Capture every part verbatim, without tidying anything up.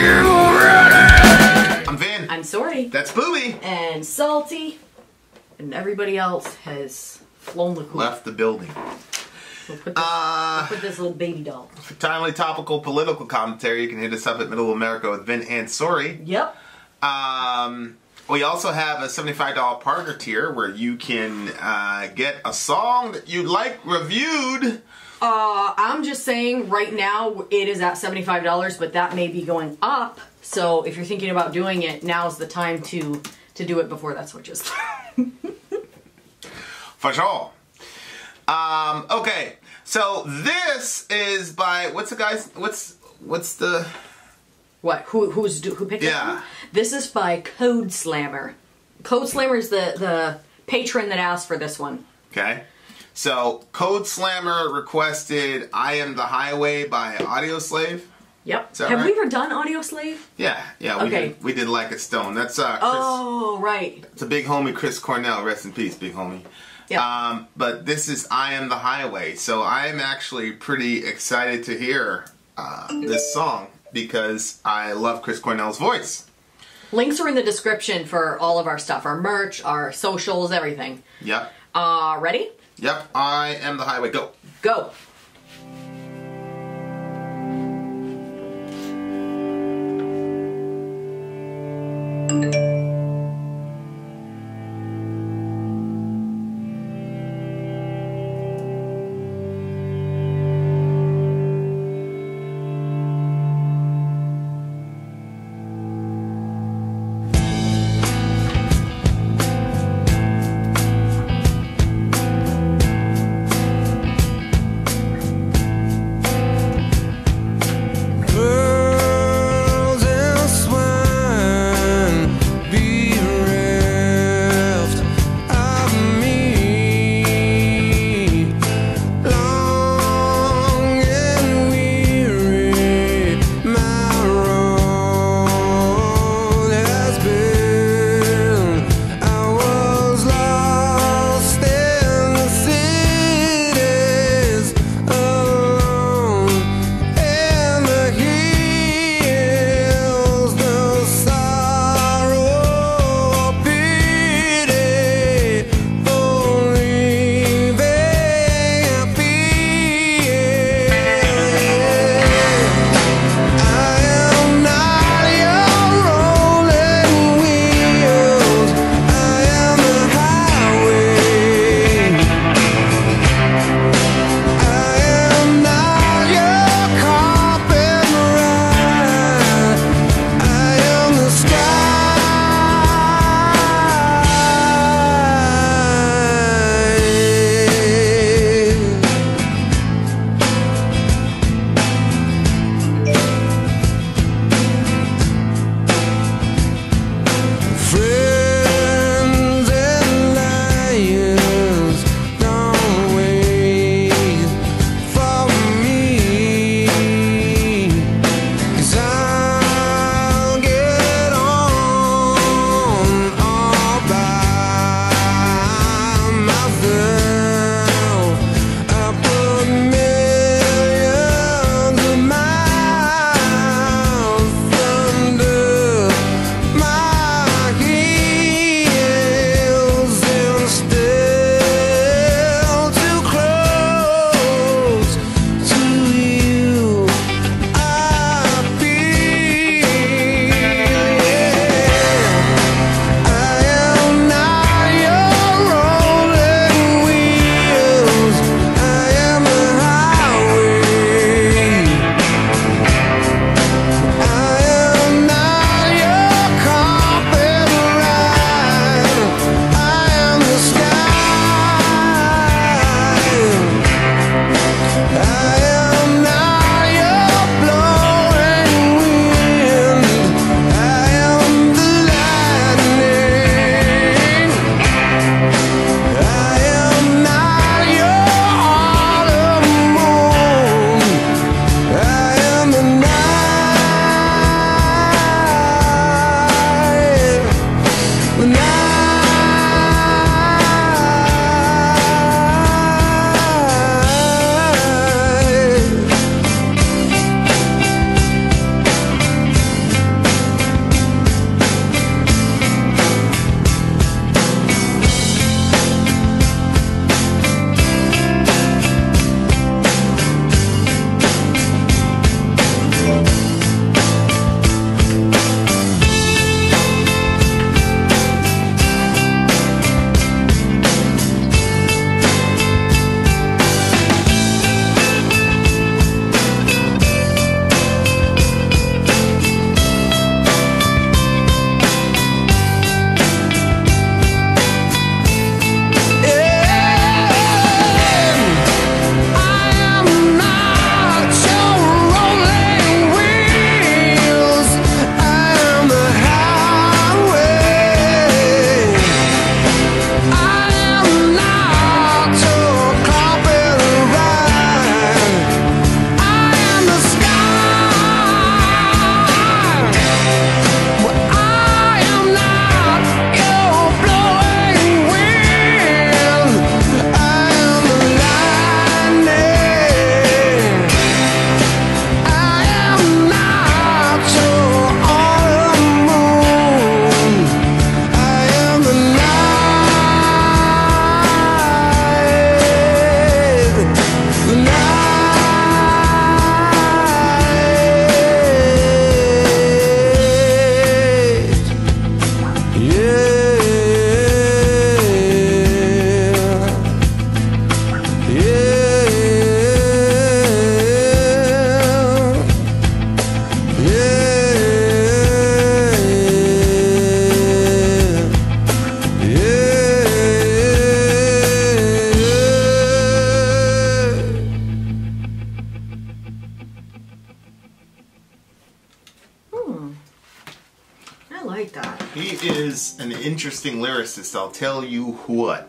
you ready? I'm Vin. I'm Sorry. That's Booby. And Salty. And everybody else has flown the coop. Left the building. We'll put this, Uh, we'll put this little baby doll. For timely topical political commentary, you can hit us up at Middle of America with Vin and Sorry. Yep. Um, we also have a seventy-five dollar partner tier where you can uh, get a song that you like reviewed. Uh, I'm just saying right now it is at seventy-five dollars, but that may be going up. So if you're thinking about doing it, now's the time to to do it before that switches. For sure. Um, okay, so this is by what's the guy's what's what's the What? Who who's do- who picked it? Yeah. This is by Code Slammer. Code Slammer is the the patron that asked for this one. okay? So Code Slammer requested "I Am the Highway" by Audioslave. Yep. that Have right? we ever done Audio Slave? Yeah, yeah, we Okay. did. We did Like a Stone. That's uh, Chris. Oh, right. It's a big homie, Chris Cornell. Rest in peace, big homie. Yeah. Um, but this is "I Am the Highway," so I am actually pretty excited to hear uh, this song because I love Chris Cornell's voice. Links are in the description for all of our stuff, our merch, our socials, everything. Yep. Uh, ready? Yep. I Am the Highway. Go. Go. Hmm. I like that. He is an interesting lyricist, I'll tell you what.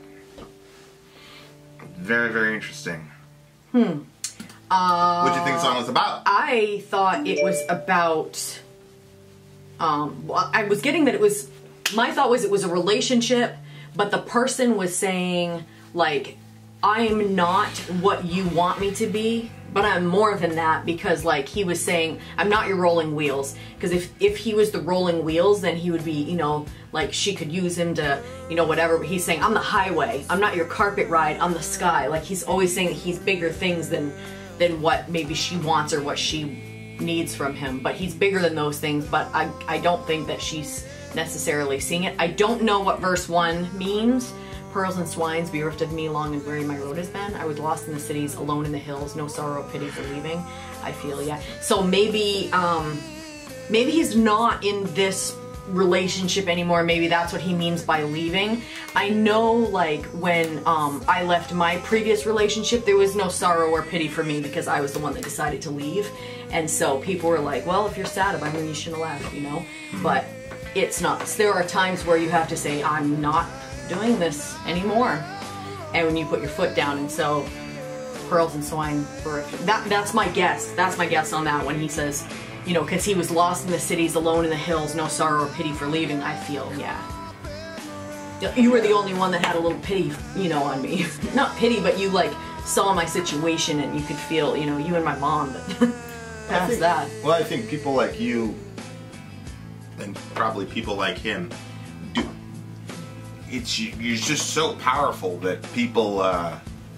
Very, very interesting. Hmm. Uh, what do you think the song was about? I thought it was about... Um, well, I was getting that it was... My thought was it was a relationship, but the person was saying, like, I'm not what you want me to be, but I'm more than that, because, like, he was saying, I'm not your rolling wheels. Because if, if he was the rolling wheels, then he would be, you know, like, she could use him to, you know, whatever. But he's saying, I'm the highway. I'm not your carpet ride. I'm the sky. Like, he's always saying that he's bigger things than, than what maybe she wants or what she needs from him. But he's bigger than those things, but I, I don't think that she's necessarily seeing it. I don't know what verse one means. Pearls and swines bereft of me, long and weary my road has been. I was lost in the cities, alone in the hills, no sorrow, pity for leaving. I feel, yeah. So maybe, um, maybe he's not in this relationship anymore. Maybe that's what he means by leaving. I know, like, when um, I left my previous relationship, there was no sorrow or pity for me because I was the one that decided to leave. And so people were like, well, if you're sad about it, you shouldn't have left, you know? But it's not. There are times where you have to say, I'm not doing this anymore, and when you put your foot down. And so pearls and swine for that that's my guess that's my guess on that when he says, you know, because he was lost in the cities, alone in the hills, no sorrow or pity for leaving. I feel, yeah, you were the only one that had a little pity, you know, on me. Not pity, but you, like, saw my situation and you could feel, you know, you and my mom, but past think, that. Well, I think people like you and probably people like him, do, it's you're just so powerful that people uh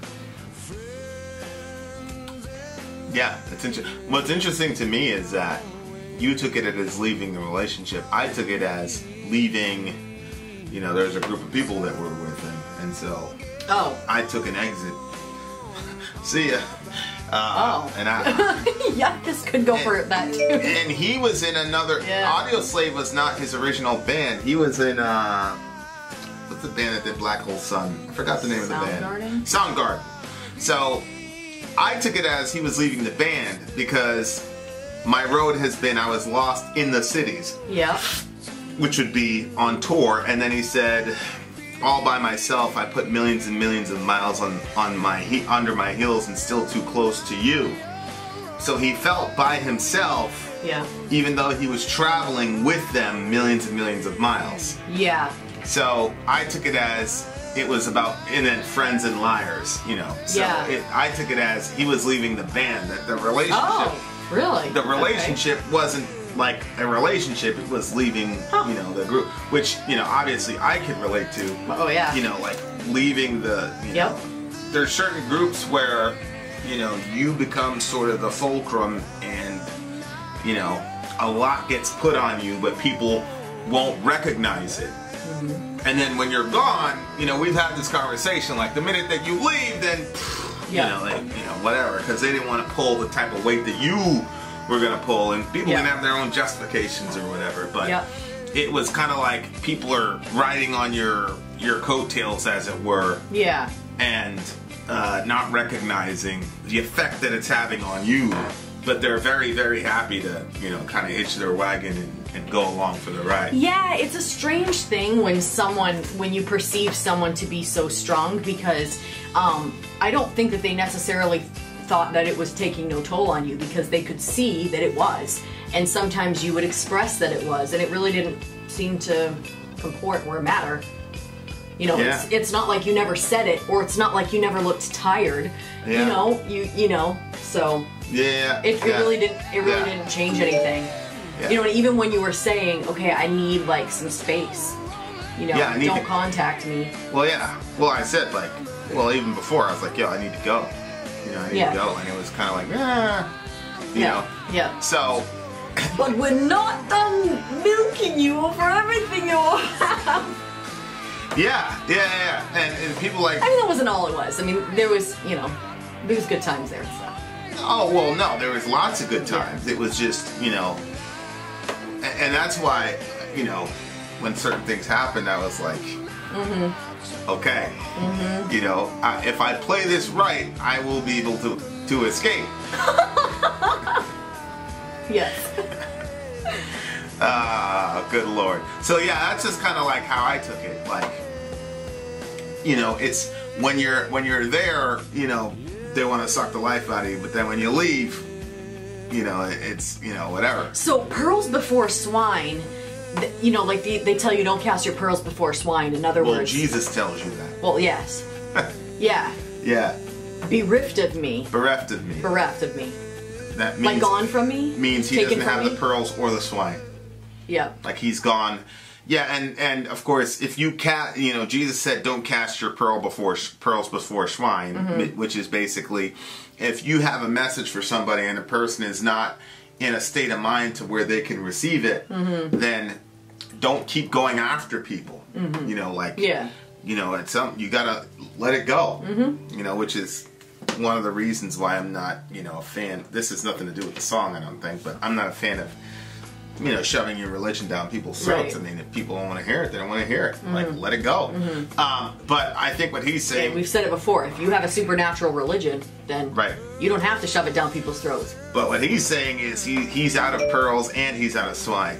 yeah, it's interesting. What's interesting to me is that you took it as leaving the relationship. I took it as leaving, you know, there's a group of people that were with him, and so oh I took an exit. See ya. Uh, oh. And I, yeah, this could go and, for that too. And he was in another. Yeah. Audioslave was not his original band. He was in uh, what's the band that did Black Hole Sun? I forgot the name of the band. Soundgarden. Soundgarden. So I took it as he was leaving the band because my road has been I was lost in the cities. Yeah. Which would be on tour, and then he said, all by myself, I put millions and millions of miles on, on my he under my heels and still too close to you. So he felt by himself, yeah, even though he was traveling with them millions and millions of miles. Yeah. So I took it as it was about, and then friends and liars, you know. So yeah. it, I took it as he was leaving the band, that the relationship. Oh, really? The relationship okay. wasn't like a relationship, it was leaving, huh. you know, the group, which, you know, obviously I could relate to. Oh yeah. You know, like leaving the, you yep. know, there's certain groups where, you know, you become sort of the fulcrum and, you know, a lot gets put on you, but people won't recognize it. Mm-hmm. And then when you're gone, you know, we've had this conversation, like the minute that you leave, then, you yeah. know, they, you know, whatever, because they didn't want to pull the type of weight that you we're gonna pull, and people yeah. can have their own justifications or whatever, but yep. it was kind of like people are riding on your your coattails, as it were, yeah, and uh, not recognizing the effect that it's having on you, but they're very, very happy to, you know, kind of hitch their wagon and, and go along for the ride. Yeah, it's a strange thing when someone, when you perceive someone to be so strong, because um, I don't think that they necessarily thought that it was taking no toll on you, because they could see that it was, and sometimes you would express that it was, and it really didn't seem to comport or matter. You know, yeah. it's, it's not like you never said it, or it's not like you never looked tired. Yeah. You know, you you know, so yeah, it, it yeah. really didn't it really yeah. didn't change anything. Yeah. You know, and even when you were saying, okay, I need like some space. You know, yeah, I need don't to, contact me. Well, yeah. Well, I said like, well, even before I was like, yo, I need to go. You know, I need yeah. to go, and it was kind of like, ah, you yeah. know. Yeah. So. But we're not done milking you for everything you have. Yeah, yeah, yeah, and, and people like. I mean, that wasn't all it was. I mean, there was, you know, there was good times there and stuff. Oh well, no, there was lots of good times. Yeah. It was just, you know, and, and that's why, you know, when certain things happened, I was like. Mm-hmm. Okay, mm-hmm. you know, I, if I play this right, I will be able to to escape. Yes. Ah, good Lord. So yeah, that's just kind of like how I took it. Like, you know, it's when you're when you're there, you know, they want to suck the life out of you, but then when you leave, you know, it's, you know, whatever. So pearls before swine, th- you know, like they, they tell you don't cast your pearls before swine. In other Well, words, Jesus tells you that. well, yes, yeah, Yeah. bereft of me, Bereft of me. bereft of me, That means like gone from me, means he taken doesn't have from the me? pearls or the swine. Yeah, Like he's gone. Yeah, and and of course, if you cast, you know, Jesus said, "Don't cast your pearl before pearls before swine," Mm-hmm. which is basically, if you have a message for somebody and the person is not in a state of mind to where they can receive it, Mm-hmm. then don't keep going after people. Mm-hmm. You know, like yeah, you know, it's something you gotta let it go. Mm-hmm. You know, which is one of the reasons why I'm not, you know, a fan. This has nothing to do with the song, I don't think, but I'm not a fan of, you know, shoving your religion down people's throats. Right. I mean, if people don't want to hear it, they don't want to hear it. Mm-hmm. Like, let it go. Mm-hmm. Um, but I think what he's saying... and we've said it before. If you have a supernatural religion, then Right. you don't have to shove it down people's throats. But what he's saying is he he's out of pearls and he's out of swine.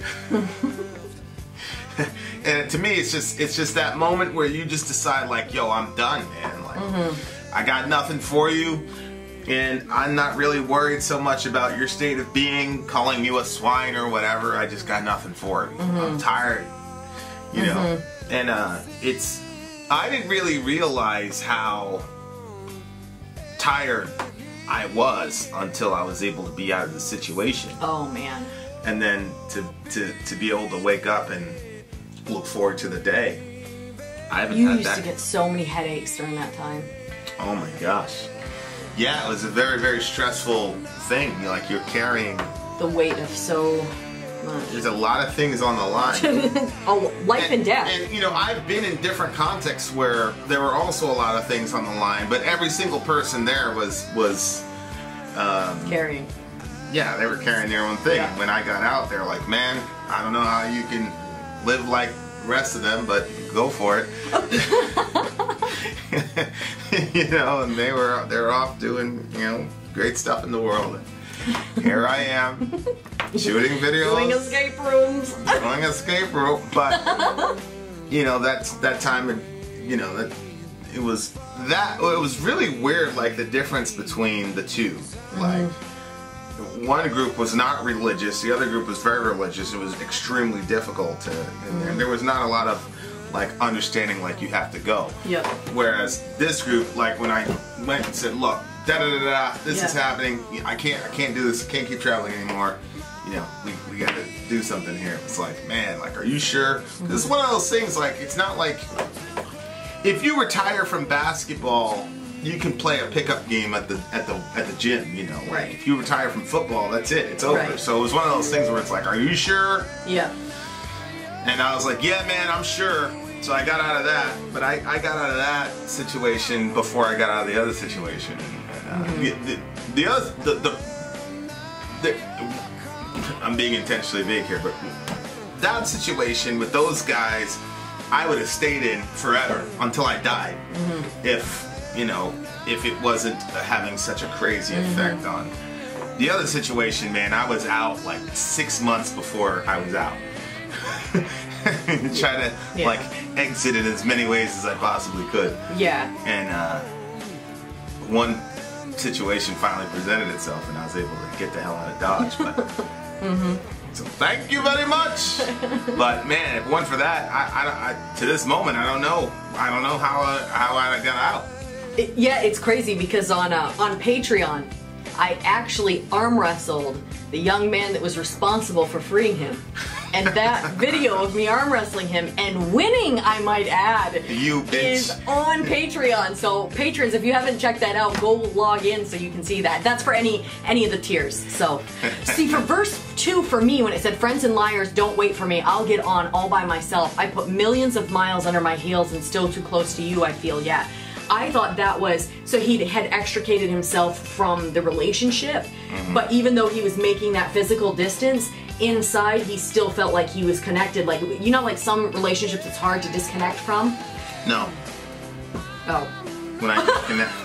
And to me, it's just it's just that moment where you just decide, like, yo, I'm done, man. Like, mm-hmm. I got nothing for you. And I'm not really worried so much about your state of being, calling you a swine or whatever. I just got nothing for you. Mm-hmm. I'm tired, you know. Mm-hmm. And uh, it's, I didn't really realize how tired I was until I was able to be out of the situation. Oh man. And then to to to be able to wake up and look forward to the day. I haven't You had used that. to get so many headaches during that time. Oh my gosh. Yeah, it was a very, very stressful thing. You're like you're carrying. The weight of so much. There's a lot of things on the line. Oh, life and, and death. And you know, I've been in different contexts where there were also a lot of things on the line, but every single person there was was. Um, Carrying. Yeah, they were carrying their own thing. Yeah. When I got out there, like, man, I don't know how you can live like the rest of them, but go for it. You know, and they were they were off doing, you know, great stuff in the world. And here I am, shooting videos, Doing escape rooms. doing escape room. But you know, that's that time, you know, that it was that it was really weird. Like the difference between the two, like. One group was not religious, the other group was very religious. It was extremely difficult to, and, and there was not a lot of like understanding, like you have to go. Yep. Whereas this group, like when I went and said, look, da da da da, this Yeah. is happening. I can't, I can't do this. I can't keep traveling anymore. You know, we, we got to do something here. It's like, man, like, are you sure? Mm-hmm. This is one of those things. Like, it's not like if you retire from basketball, you can play a pickup game at the at the at the gym, you know. Like Right. if you retire from football, that's it. It's over. Right. So it was one of those things where it's like, are you sure? Yeah. And I was like, yeah, man, I'm sure. So I got out of that, but I, I got out of that situation before I got out of the other situation. And, uh, Mm-hmm. the, the, the other the, the the I'm being intentionally vague here, but that situation with those guys, I would have stayed in forever until I died. Mm-hmm. If you know, if it wasn't having such a crazy effect mm-hmm. on the other situation, man, I was out like six months before I was out. Trying to Yeah. like exit in as many ways as I possibly could. Yeah. And uh, one situation finally presented itself, and I was able to get the hell out of Dodge. But Mm-hmm. so thank you very much. But man, if it weren't for that, I, I, I to this moment, I don't know. I don't know how uh, how I got out. It, yeah, it's crazy because on uh, on Patreon, I actually arm wrestled the young man that was responsible for freeing him. And that video of me arm wrestling him and winning, I might add, You bitch. is on Patreon. So patrons, if you haven't checked that out, go log in so you can see that. That's for any any of the tiers. So see, for verse two for me, when it said friends and liars don't wait for me, I'll get on all by myself. I put millions of miles under my heels and still too close to you, I feel, yeah. I thought that was, so he had extricated himself from the relationship, mm-hmm. but even though he was making that physical distance, inside he still felt like he was connected. Like, you know, like some relationships it's hard to disconnect from? No. Oh. When I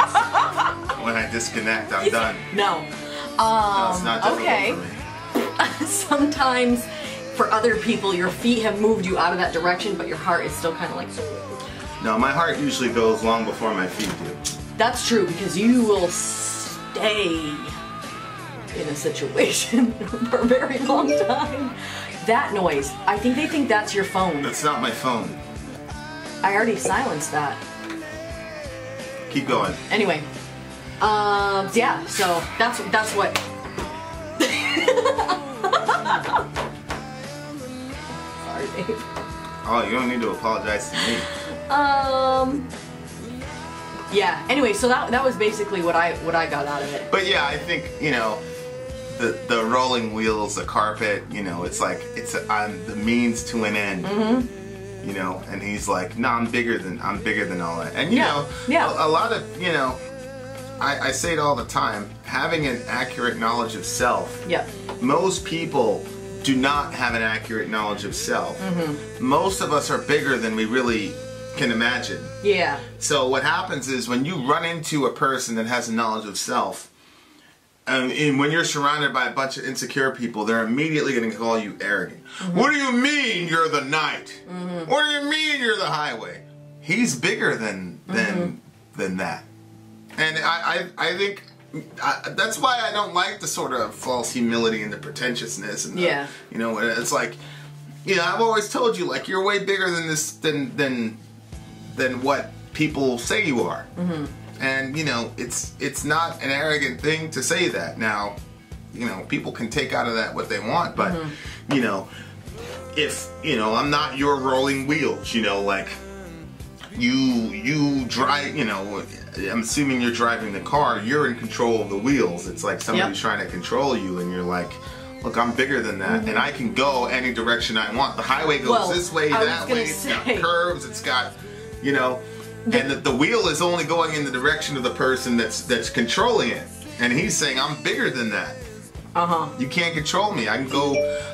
disconnect, when I disconnect, I'm done. No. No, it's Um, not difficult okay. for me. sometimes for other people your feet have moved you out of that direction, but your heart is still kind of like... No, my heart usually goes long before my feet do. That's true, because you will stay in a situation for a very long time. That noise, I think they think that's your phone. That's not my phone. I already silenced that. Keep going. Anyway, um, yeah, so that's that's what... Sorry, Dave. Oh, you don't need to apologize to me. Um. Yeah. Anyway, so that that was basically what I what I got out of it. But yeah, I think you know, the the rolling wheels, the carpet. You know, it's like it's a, I'm the means to an end. Mm-hmm. You know, and he's like, no, I'm bigger than I'm bigger than all that. And you yeah. know, yeah. A, a lot of you know, I, I say it all the time. Having an accurate knowledge of self. Yeah. Most people do not have an accurate knowledge of self. Mm-hmm. Most of us are bigger than we really can imagine. Yeah. So what happens is when you run into a person that has a knowledge of self, um, and when you're surrounded by a bunch of insecure people, they're immediately going to call you arrogant. Mm-hmm. What do you mean you're the night? Mm-hmm. What do you mean you're the highway? He's bigger than than mm-hmm. than that. And I I, I think I, that's why I don't like the sort of false humility and the pretentiousness. And the, yeah. You know, it's like, you know, I've always told you, like, you're way bigger than this than than. than what people say you are. Mm-hmm. And you know, it's it's not an arrogant thing to say that. Now, you know, people can take out of that what they want, but mm-hmm. you know, if you know, I'm not your rolling wheels, you know, like you you drive, you know, I'm assuming you're driving the car, you're in control of the wheels. It's like somebody's yep. trying to control you and you're like, look, I'm bigger than that, mm-hmm. and I can go any direction I want. The highway goes well, this way, that way, it's say. got curves, it's got you know, and the, the wheel is only going in the direction of the person that's that's controlling it. And he's saying, I'm bigger than that. Uh-huh. You can't control me. I can go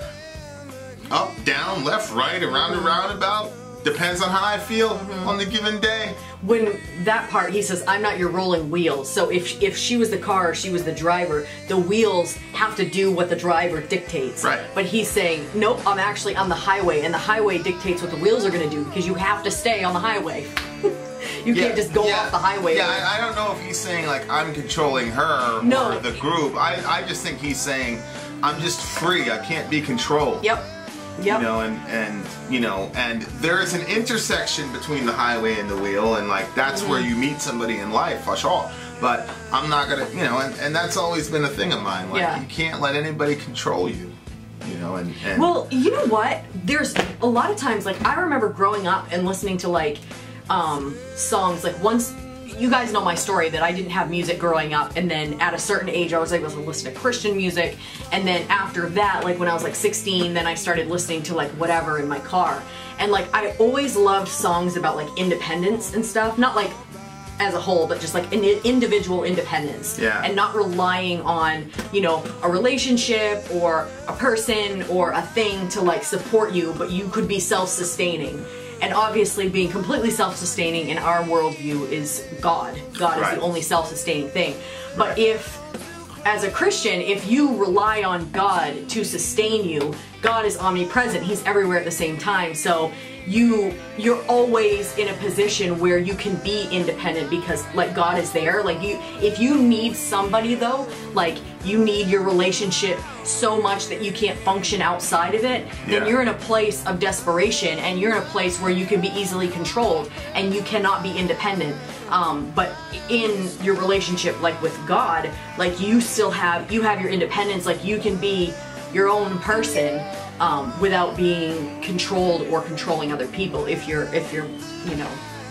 up, down, left, right, around and roundabout. Depends on how I feel mm-hmm. on the given day. When that part, he says, I'm not your rolling wheels. So if if she was the car, she was the driver, the wheels have to do what the driver dictates. Right. But he's saying, nope, I'm actually on the highway, and the highway dictates what the wheels are going to do, because you have to stay on the highway. You yeah, can't just go yeah, off the highway. Yeah, I, I don't know if he's saying, like, I'm controlling her no. or the group. I, I just think he's saying, I'm just free. I can't be controlled. Yep. Yep. You know, and, and, you know, and there is an intersection between the highway and the wheel, and, like, that's mm-hmm. where you meet somebody in life, for sure. But I'm not going to, you know, and, and that's always been a thing of mine. Like, yeah. you can't let anybody control you, you know, and, and... Well, you know what? There's a lot of times, like, I remember growing up and listening to, like, um, songs, like, once... You guys know my story that I didn't have music growing up, and then at a certain age I was able to listen to Christian music, and then after that, like when I was like sixteen, then I started listening to like whatever in my car. And like I always loved songs about like independence and stuff, not like as a whole, but just like an individual independence. Yeah. And not relying on, you know, a relationship or a person or a thing to like support you, but you could be self-sustaining. And obviously being completely self-sustaining in our worldview is God. God right. is the only self-sustaining thing. But right. if, as a Christian, if you rely on God to sustain you, God is omnipresent. He's everywhere at the same time. So you, you're always in a position where you can be independent because, like, God is there. Like, you, if you need somebody, though, like, you need your relationship so much that you can't function outside of it, then yeah. you're in a place of desperation, and you're in a place where you can be easily controlled, and you cannot be independent. Um, but in your relationship, like, with God, like, you still have, you have your independence, like, you can be your own person, um, without being controlled or controlling other people, if you're, if you're, you know,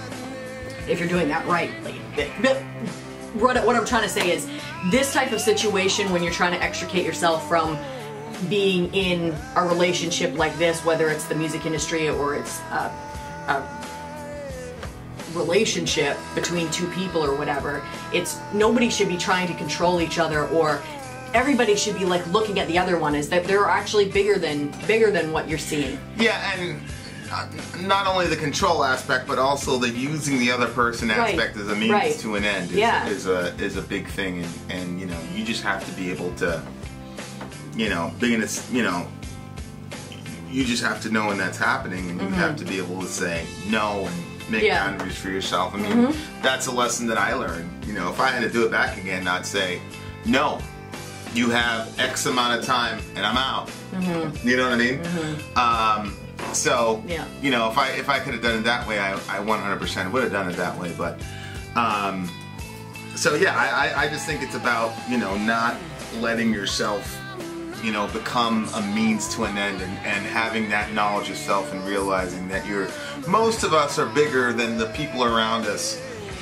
if you're doing that right. But what, what I'm trying to say is, this type of situation when you're trying to extricate yourself from being in a relationship like this, whether it's the music industry or it's a, a relationship between two people or whatever, it's nobody should be trying to control each other, or everybody should be like looking at the other one as that they're actually bigger than bigger than what you're seeing. Yeah, and uh, not only the control aspect, but also the using the other person aspect right. as a means right. to an end is, yeah. is a is a big thing, and, and you know, you just have to be able to you know, being a, you know, you just have to know when that's happening, and you Mm-hmm. have to be able to say no and make Yeah. boundaries for yourself. I mean, Mm-hmm. that's a lesson that I learned. You know, if I had to do it back again, I'd say, no, you have X amount of time and I'm out. Mm-hmm. You know what I mean? Mm-hmm. Um, so, Yeah. you know, if I if I could have done it that way, I, I one hundred percent would have done it that way. But, um, so yeah, I, I, I just think it's about, you know, not letting yourself, you know, become a means to an end, and, and having that knowledge of self and realizing that you're, most of us are bigger than the people around us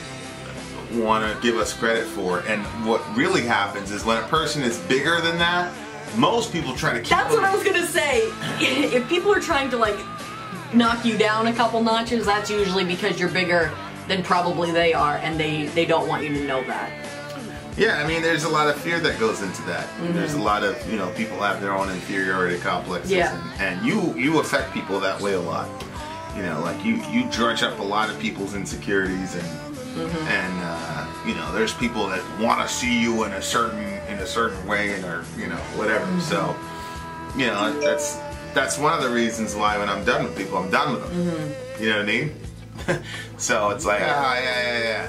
want to give us credit for. And what really happens is when a person is bigger than that, most people try to keep That's what I was gonna say. If people are trying to like knock you down a couple notches, that's usually because you're bigger than probably they are, and they they don't want you to know that. Yeah, I mean, there's a lot of fear that goes into that. Mm-hmm. There's a lot of, you know, people have their own inferiority complexes, Yeah. and, and you you affect people that way a lot. You know, like you you drudge up a lot of people's insecurities, and Mm-hmm. and uh, you know, there's people that want to see you in a certain in a certain way, and or you know whatever. Mm-hmm. So, you know, that's that's one of the reasons why when I'm done with people, I'm done with them. Mm-hmm. You know what I mean? So it's like, ah, yeah, yeah, yeah.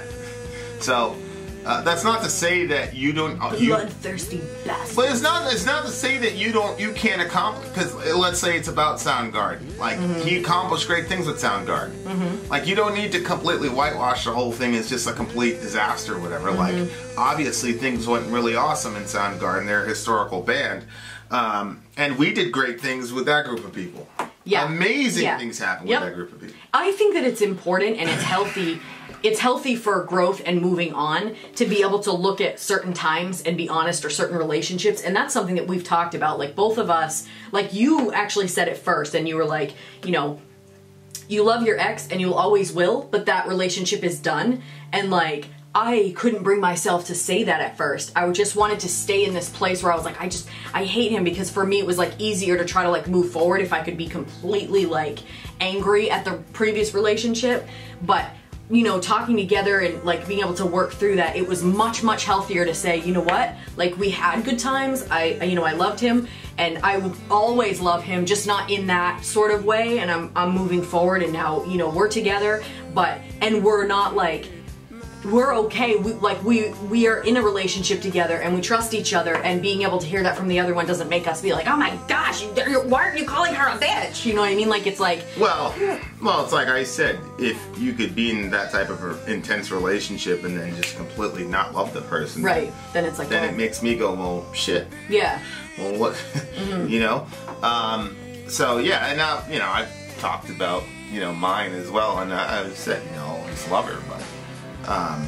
So. Uh, that's not to say that you don't. Uh, you, Bloodthirsty bastard. but it's not. It's not to say that you don't. You can't accomplish. Because let's say it's about Soundgarden. Like Mm-hmm. he accomplished great things with Soundgarden. Mm-hmm. Like you don't need to completely whitewash the whole thing as just a complete disaster or whatever. Mm-hmm. Like obviously things went really awesome in Soundgarden. They're a historical band, um, and we did great things with that group of people. Yeah. Amazing Yeah. things happened Yep. with that group of people. I think that it's important and it's healthy. It's healthy for growth and moving on to be able to look at certain times and be honest, or certain relationships. And that's something that we've talked about. Like both of us, like you actually said it first, and you were like, you know, you love your ex and you'll always will, but that relationship is done. And like, I couldn't bring myself to say that at first. I just wanted to stay in this place where I was like, I just, I hate him, because for me it was like easier to try to like move forward if I could be completely like angry at the previous relationship. But you know, talking together and like being able to work through that, it was much, much healthier to say, you know what, like we had good times. I, you know, I loved him and I will always love him, just not in that sort of way. And I'm, I'm moving forward, and now, you know, we're together, but, and we're not like, we're okay. We, like we we are in a relationship together, and we trust each other. And being able to hear that from the other one doesn't make us be like, oh my gosh, you, why aren't you calling her a bitch? You know what I mean? Like it's like, Well, well, it's like I said, if you could be in that type of a intense relationship and then just completely not love the person, right? Then it's like, then oh, it makes me go, well, shit. yeah, Well, what, Mm-hmm. you know? Um, so yeah, and now, you know, I've talked about, you know, mine as well, and I, I've said, you know, I always love her, but um,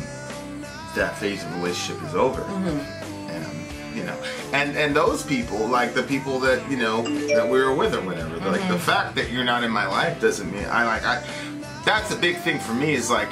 that phase of the relationship is over. Mm-hmm. And, you know, and, and those people, like the people that, you know, that we were with or whatever, like Mm-hmm. the fact that you're not in my life doesn't mean, I like, I, that's a big thing for me, is like,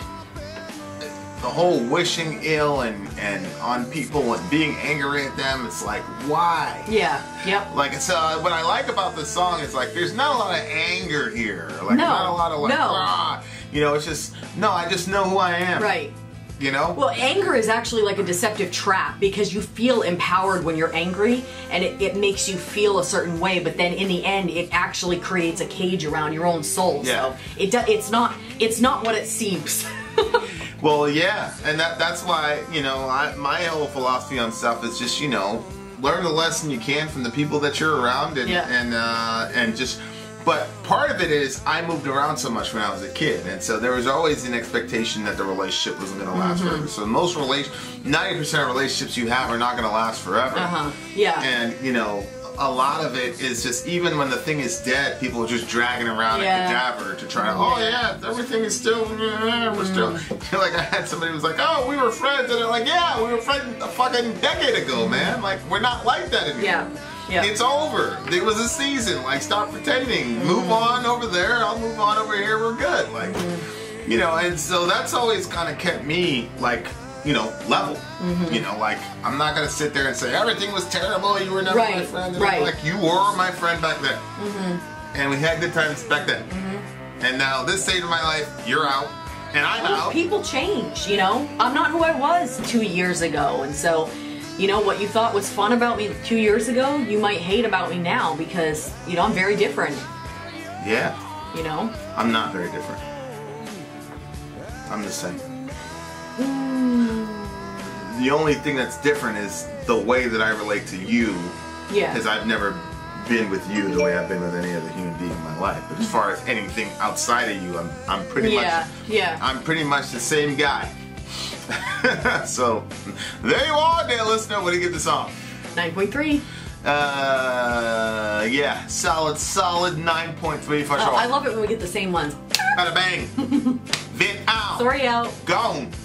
the whole wishing ill and, and on people and being angry at them, it's like, why? yeah, yep. Like, so what I like about this song is like, there's not a lot of anger here. Like, No, not a lot of like, no. ah. You know, it's just, no, I just know who I am. Right. You know? Well, anger is actually like a deceptive trap, because you feel empowered when you're angry, and it, it makes you feel a certain way, but then in the end it actually creates a cage around your own soul. Yeah. So it do, it's not it's not what it seems. Well, yeah, and that that's why, you know, I, my whole philosophy on stuff is just, you know, learn the lesson you can from the people that you're around, and Yeah. and uh, and just. But part of it is I moved around so much when I was a kid, and so there was always an expectation that the relationship wasn't going to last Mm-hmm. forever. So most relation, ninety percent of relationships you have are not going to last forever. Uh-huh. Yeah. And you know, a lot of it is just, even when the thing is dead, people are just dragging around Yeah. a cadaver to try to, oh yeah, everything is still, we're still. Like I had somebody who was like, oh, we were friends, and they're like, yeah, we were friends a fucking decade ago, man. Like we're not like that anymore. Yeah. Yeah. It's over. It was a season. Like, stop pretending. Mm-hmm. Move on over there. I'll move on over here. We're good. Like, Mm-hmm. you know, and so that's always kind of kept me, like, you know, level. Mm-hmm. You know, like, I'm not going to sit there and say, everything was terrible. You were never my Right, friend. And right. Like, you were my friend back then. Mm-hmm. And we had good times back then. Mm-hmm. And now, this stage of my life, you're out. And I'm Well, out. people change, you know? I'm not who I was two years ago, and so, you know, what you thought was fun about me two years ago, you might hate about me now because, you know, I'm very different. Yeah. You know? I'm not very different. I'm the same. Mm. The only thing that's different is the way that I relate to you. Yeah. Because I've never been with you the way I've been with any other human being in my life. But as far as anything outside of you, I'm I'm pretty yeah. much Yeah. I'm pretty much the same guy. So there you are, dear listener. What do you give the song? nine point three. Uh, yeah, solid, solid nine point three for Oh, sure. I love it when we get the same ones. Bada bang. Vit out. Sorry out. Gone.